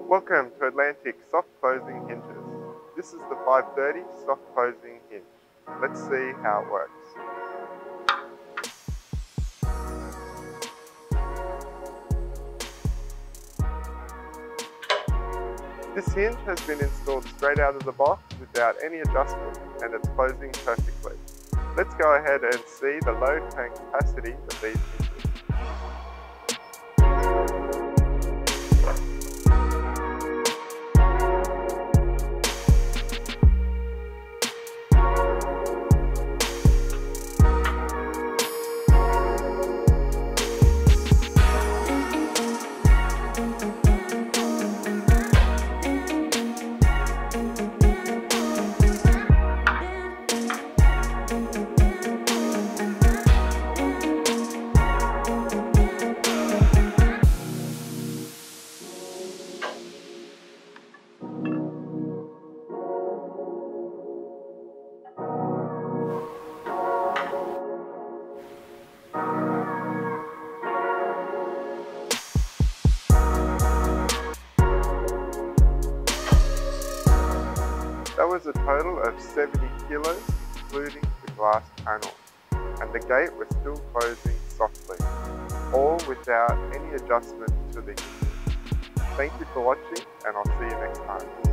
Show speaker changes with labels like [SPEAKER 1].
[SPEAKER 1] Welcome to Atlantic Soft Closing Hinges. This is the 530 soft closing hinge. Let's see how it works. This hinge has been installed straight out of the box without any adjustment, and it's closing perfectly. Let's go ahead and see the load tank capacity of these hinges. That was a total of 70 kilos, including the glass panel, and the gate was still closing softly, all without any adjustment to the hinges. Thank you for watching, and I'll see you next time.